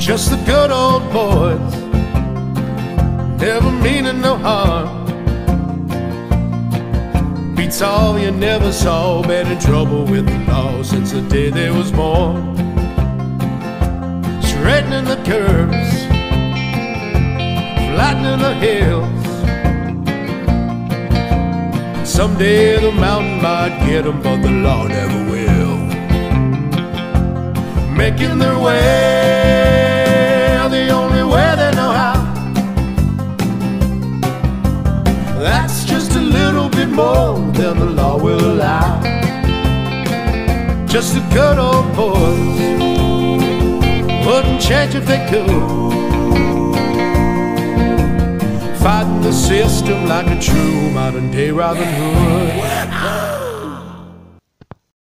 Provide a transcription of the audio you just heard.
Just the good old boys, never meaning no harm. Beats all you never saw, been in trouble with the law since the day they was born. Straightening the curves, flattening the hills. Someday the mountain might get them, but the law never will. Making their way the only way they know how. That's just a little bit more than the law will allow. Just the good old boys wouldn't change if they could. Fighting the system like a true modern day Robin Hood.